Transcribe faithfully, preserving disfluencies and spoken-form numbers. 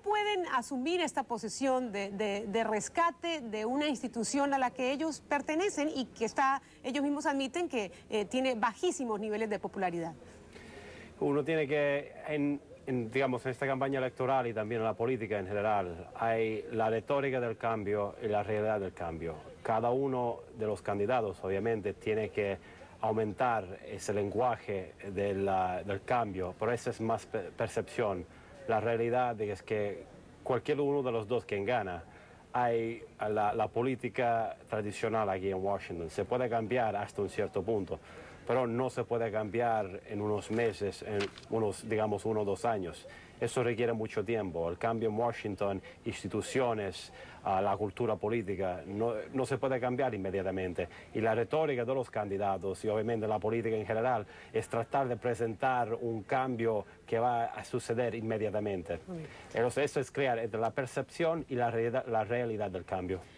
pueden asumir esta posición de, de, de rescate de una institución a la que ellos pertenecen y que está, ellos mismos admiten que eh, tiene bajísimos niveles de popularidad? Uno tiene que, en, en, digamos, en esta campaña electoral y también en la política en general, hay la retórica del cambio y la realidad del cambio. Cada uno de los candidatos, obviamente, tiene que aumentar ese lenguaje del, del cambio, pero esa es más percepción. La realidad es que cualquier uno de los dos quien gana, hay la, la política tradicional aquí en Washington. Se puede cambiar hasta un cierto punto, pero no se puede cambiar en unos meses, en unos, digamos, uno o dos años. Eso requiere mucho tiempo. El cambio en Washington, instituciones, uh, la cultura política, no, no se puede cambiar inmediatamente. Y la retórica de los candidatos y obviamente la política en general es tratar de presentar un cambio que va a suceder inmediatamente. Entonces eso es crear entre la percepción y la realidad, la realidad del cambio.